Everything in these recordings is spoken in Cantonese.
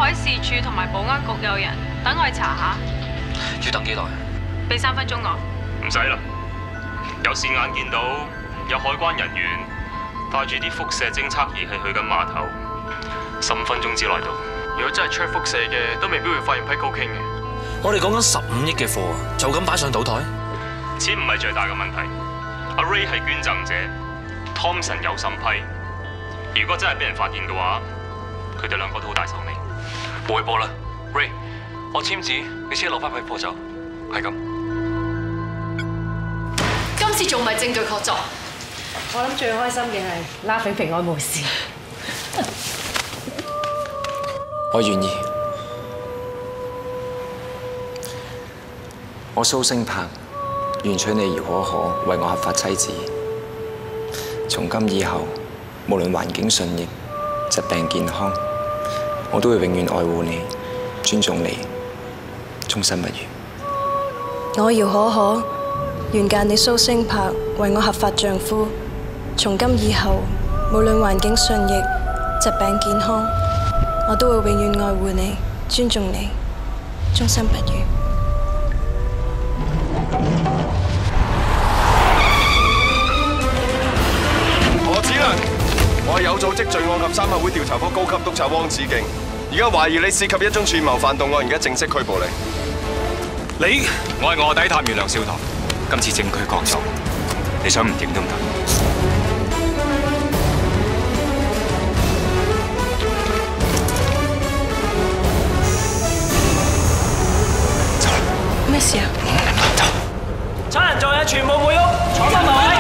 海事處同埋保安局有人，等我去查下。 要等幾耐？ 俾3分鐘我。 唔使啦，有視眼見到有海關人員帶住啲輻射偵測儀器去緊碼頭，15分鐘之內到。 如果真係 check 輻射嘅，都未必會發現批高傾嘅。我哋講緊15億嘅貨啊，就咁擺上賭台？ 錢唔係最大嘅問題。阿 Ray 係捐贈者 ，Thompson 有審批。如果真係俾人發現嘅話，佢哋兩個都好大手尾。 冇去波啦 ，Ray， 我簽字，你先攞翻批貨走，係咁。 今次仲唔係證據確鑿？ 我諗最開心嘅係拉菲平安無事。 我願意。我蘇星柏願娶你姚可可為我合法妻子。從今以後，無論環境順逆、疾病健康，我都會永遠愛護你、尊重你，終身不渝。 我姚可可願嫁你蘇星柏為我合法丈夫。從今以後，無論環境順逆、疾病健康，我都會永遠愛護你、尊重你，終身不渝。 何子良，我係有組織罪案及三合會調查科高級督察汪子敬，而家懷疑你涉及一宗串謀犯動案，而家正式拘捕你。 我係臥底探員梁少棠，今次證據確鑿，你想唔認都唔得。 咩事啊？ 差人做嘢全部冇喐，坐翻埋。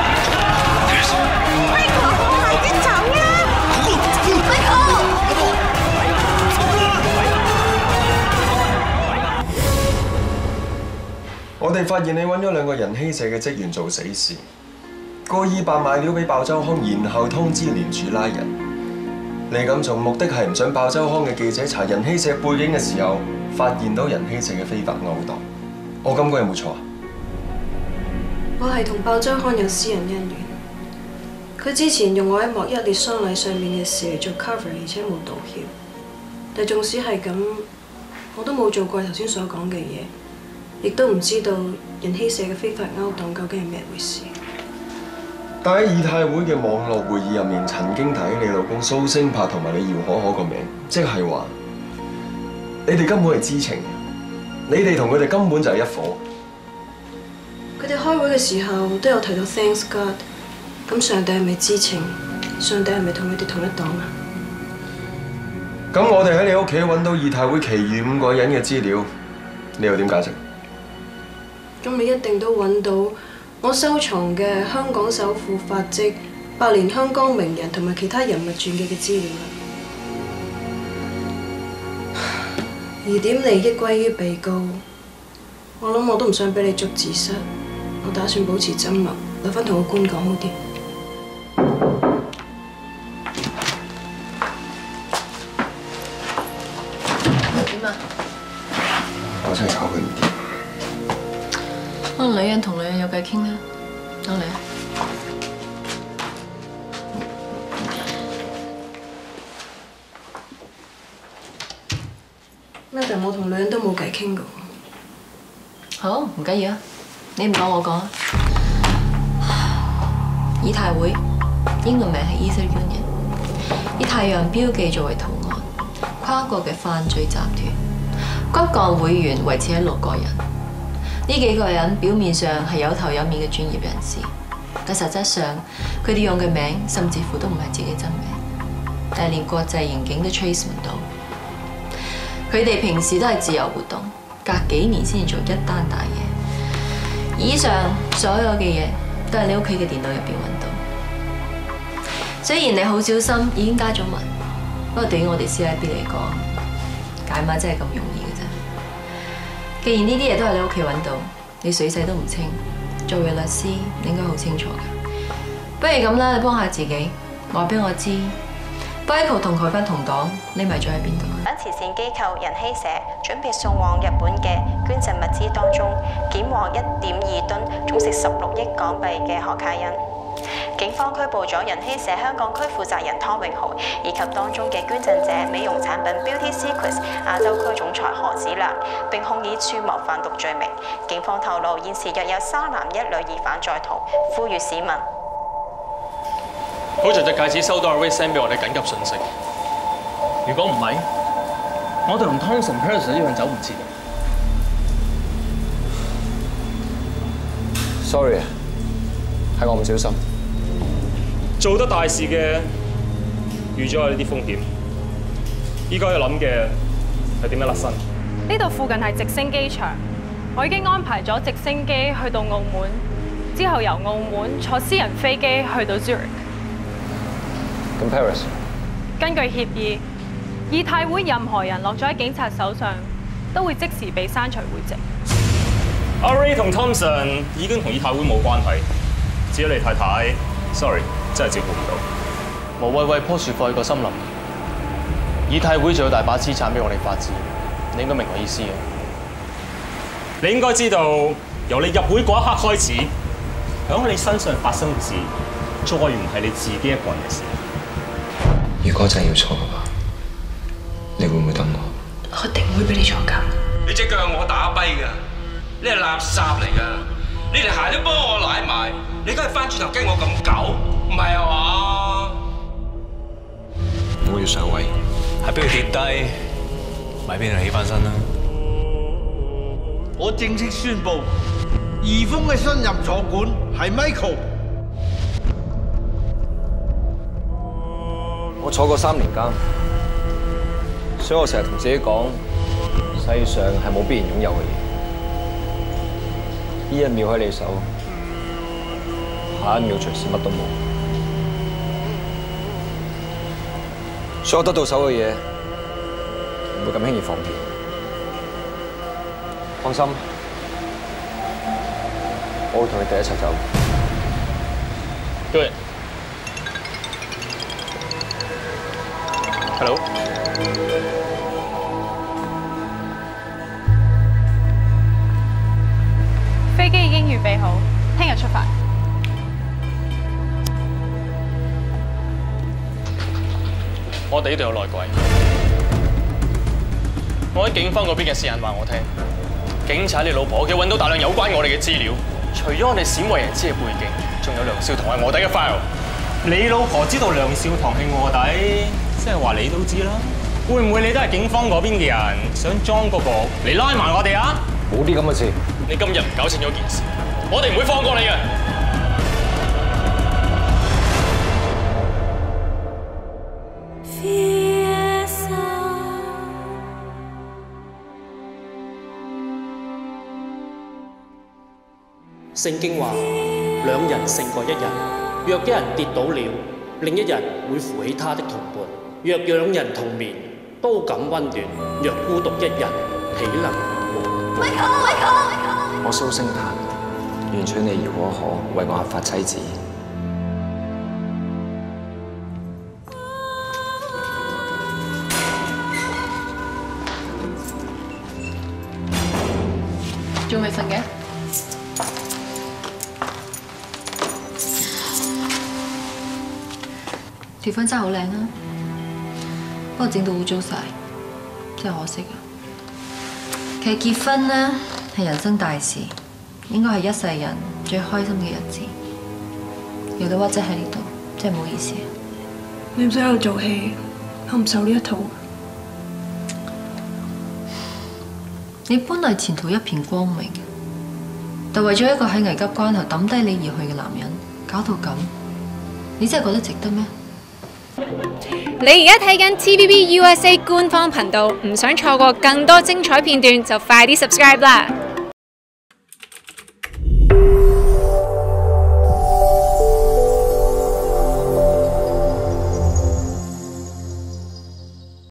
我哋發現你揾咗2個人希社嘅職員做死事，故意白賣料俾爆周刊，然後通知廉署拉人。你咁做目的係唔想爆周刊嘅記者查人希社背景嘅時候，發現到人希社嘅非法勾當。我咁講有冇錯啊？ 我係同爆周刊有私人恩怨。佢之前用我喺莫一烈喪禮上面嘅事嚟做 cover， 而且冇道歉。但縱使係咁，我都冇做過頭先所講嘅嘢，亦都唔知道人希社嘅非法勾當究竟係咩回事。 但喺以太會嘅網絡會議入面，曾經提起你老公蘇星柏同埋你姚可可個名，即係話你哋根本係知情嘅，你哋同佢哋根本就係一夥。 佢哋開會嘅時候都有提到 Thanks God， 咁上帝係咪知情？上帝係咪同佢哋同一黨啊？ 咁我哋喺你屋企揾到以太會其餘5個人嘅資料，你又點解釋？ 咁你一定都揾到我收藏嘅香港首富法跡、百年香港名人同埋其他人物傳記嘅資料啦。疑點利益歸於被告，我諗我都唔想俾你捉字蝨，我打算保持緘默，留返同個官講好啲。點啊？ 我真係搞佢唔掂。 可能女人同女人有偈傾啦，等嚟啊！ 咩？但我同女人都冇偈傾㗎。 好，唔緊要啊，你唔講我講啊。以太會英文名係 Ether Union， 以太陽標記作為圖案，跨國嘅犯罪集團，骨幹會員維持喺6個人。呢幾個人表面上係有頭有面嘅專業人士，但實質上佢哋用嘅名甚至乎都唔係自己真名，但係連國際刑警都 trace 唔到。佢哋平時都係自由活動，隔幾年先至做一單大嘢。以上所有嘅嘢都係你屋企嘅電腦入邊揾到。雖然你好小心已經加咗密，不過對於我哋 CIB 嚟講，解碼真係咁容易嘅啫。既然呢啲嘢都係你屋企揾到，你水勢都唔清，作為律師你應該好清楚㗎。不如咁啦，你幫下自己，話俾我知 Michael 同佢班同黨匿埋咗喺邊度？ 喺慈善機構人希社準備送往日本嘅捐贈物資當中，檢獲1.2噸，總值16億港幣嘅可卡因。 警方拘捕咗人希社香港區負責人湯永豪，以及當中嘅捐贈者美容產品 Beauty Secrets 亞洲區總裁何子良，並控以串謀販毒罪名。警方透露現時約有3男1女疑犯在逃，呼籲市民。 好在隻戒指收到阿 Ray send 俾我哋緊急訊息。如果唔係，我哋同 Thompson Paris 一樣走唔切。 Sorry 啊，係我唔小心。 做得大事嘅預咗有呢啲風險，依家要諗嘅係點樣甩身。 呢度附近係直升機場，我已經安排咗直升機去到澳門，之後由澳門坐私人飛機去到 Zurich。 咁 Paris？ 根據協議，議泰會任何人落咗喺警察手上，都會即時被刪除會籍。 阿 Ray 同 Thompson 已經同議泰會冇關係，至於你太太 ，sorry， 真係照顧唔到。 無謂為棵樹放棄個森林。議泰會仲有大把資產俾我哋發展，你應該明我意思嘅。 你應該知道，由你入會嗰一刻開始，響你身上發生嘅事，再唔係你自己一個人嘅事。 如果真係要坐嘅話，你會唔會等我？ 我一定會俾你坐監。 你隻腳係我打跛㗎，你係垃圾嚟㗎，你條鞋都幫我舐埋，你而家係翻轉頭驚我咁狗，唔係啊嘛？ 我要上位， 係俾佢跌低，咪俾佢起翻身啦。 我正式宣布，怡豐嘅新任坐管係 Michael。 我坐過3年監，所以我成日同自己講，世上係冇必然擁有嘅嘢。呢一秒喺你手，下一秒隨時乜都冇。所以我得到手嘅嘢，唔會咁輕易放棄。放心，我會同你哋一齊走。 Good。Hello。 飛機已經預備好，聽日出發。 我哋呢度有內鬼。我喺警方嗰邊嘅私人話我聽，警察你老婆屋企揾到大量有關我哋嘅資料，除咗我哋鮮為人知嘅背景，仲有梁少棠係臥底嘅 file。 你老婆知道梁少棠係臥底，即係話你都知啦。會唔會你都係警方嗰邊嘅人，想裝個局嚟拉埋我哋啊？ 冇啲咁嘅事。 你今日唔搞清楚件事，我哋唔會放過你嘅。 聖經話：兩人勝過一人。若一人跌倒了，另一人會扶起他的同伴；若兩人同眠，都感溫暖；若孤獨一人，豈能活？ 我蘇星壇，願娶你如可可，為我合法妻子。 仲未瞓嘅？條婚紗好靚啦，不過整到污糟晒，真係可惜啊！其實結婚呢係人生大事，應該係一世人最開心嘅日子。遇到屈姐喺呢度，真係唔好意思啊！ 你唔使喺度做戲，我唔受呢一套。 你本來前途一片光明，但為咗一個喺危急關頭抌低你而去嘅男人，搞到咁，你真係覺得值得咩？ 你而家睇緊 TVB USA 官方頻道，唔想錯過更多精彩片段，就快啲 subscribe 啦！